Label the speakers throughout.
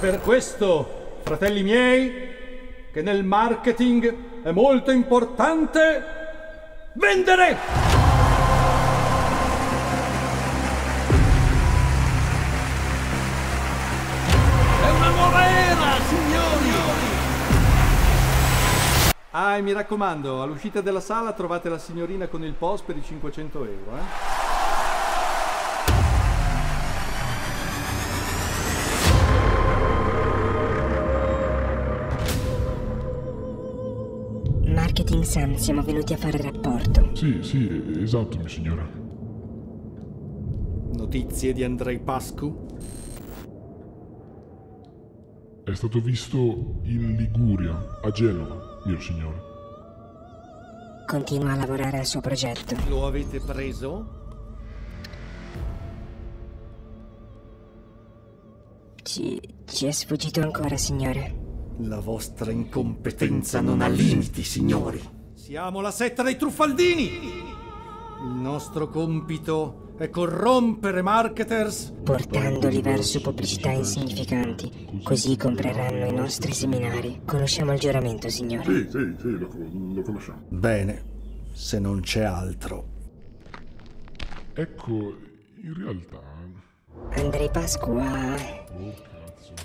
Speaker 1: per questo, fratelli miei, che nel marketing è molto importante vendere!
Speaker 2: È una nuova era, signori!
Speaker 1: Ah, e mi raccomando, all'uscita della sala trovate la signorina con il POS per i 500 euro,
Speaker 3: Marketing Sun, siamo venuti a fare rapporto.
Speaker 4: Sì, esatto, mia signora.
Speaker 1: Notizie di Andrei Pascu?
Speaker 4: È stato visto in Liguria, a Genova, mio signore.
Speaker 3: Continua a lavorare al suo progetto.
Speaker 1: Lo avete preso?
Speaker 3: Ci è sfuggito ancora, signore.
Speaker 1: La vostra incompetenza non ha limiti, signori. Siamo la setta dei truffaldini! Il nostro compito è corrompere marketers
Speaker 3: Portandoli verso pubblicità insignificanti, così compreranno i nostri seminari. Conosciamo il giuramento, signore?
Speaker 4: Sì, lo conosciamo.
Speaker 1: Bene, se non c'è altro.
Speaker 4: Ecco, in realtà...
Speaker 3: Andrei Pasqua ha...
Speaker 4: Oh, cazzo.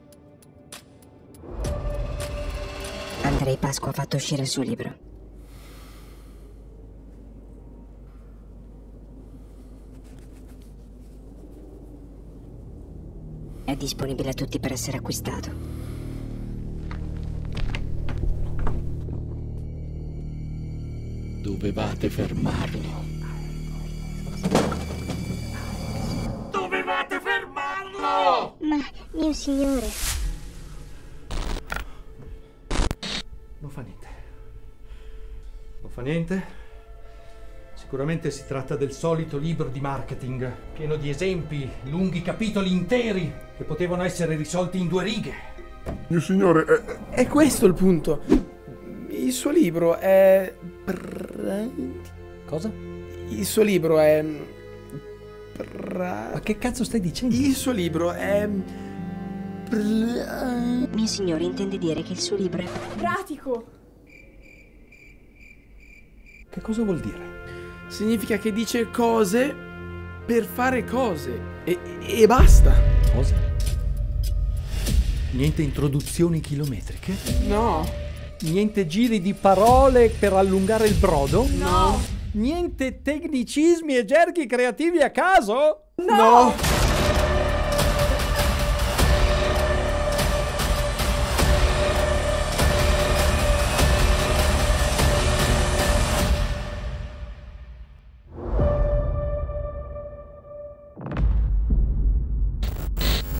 Speaker 3: Andrei Pasqua ha fatto uscire il suo libro. È disponibile a tutti per essere acquistato.
Speaker 2: Dovevate fermarlo. Dovevate fermarlo!
Speaker 5: Ma, mio signore...
Speaker 1: Non fa niente. Non fa niente. Sicuramente si tratta del solito libro di marketing, pieno di esempi, lunghi capitoli interi che potevano essere risolti in 2 righe.
Speaker 4: Mio signore,
Speaker 6: È questo il punto. Il suo libro è...
Speaker 1: Cosa?
Speaker 6: Il suo libro è...
Speaker 1: Ma che cazzo stai dicendo?
Speaker 6: Il suo libro è...
Speaker 3: Mio signore intende dire che il suo libro è...
Speaker 7: Pratico!
Speaker 1: Che cosa vuol dire?
Speaker 6: Significa che dice cose per fare cose. E basta.
Speaker 1: Cosa? Niente introduzioni chilometriche?
Speaker 6: No.
Speaker 1: Niente giri di parole per allungare il brodo?
Speaker 7: No!
Speaker 1: Niente tecnicismi e gerghi creativi a caso?
Speaker 6: No.